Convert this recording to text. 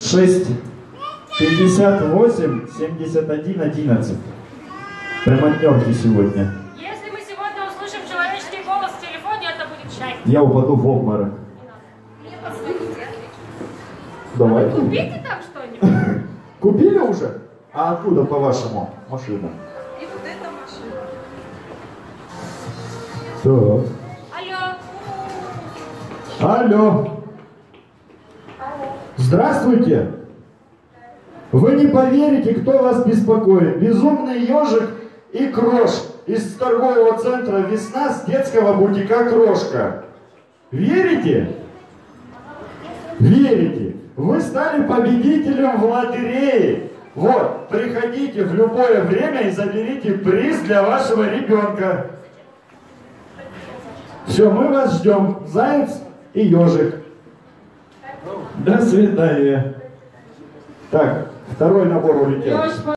6, 58, 71, 11. Приманёрки сегодня. Если мы сегодня услышим человеческий голос в телефоне, это будет счастье. Я упаду в обморок. Мне позвоните. Давай. Купите там что-нибудь? Купили уже? А откуда, по-вашему, машина? И вот эта машина. Так. Алло. Алло. Здравствуйте. Вы не поверите, кто вас беспокоит. Безумный ежик и Крош из торгового центра «Весна» с детского бутика «Крошка». Верите? Верите? Вы стали победителем в лотерее. Вот, приходите в любое время и заберите приз для вашего ребенка. Все, мы вас ждем. Заяц и ежик. До свидания. Так, второй набор улетел.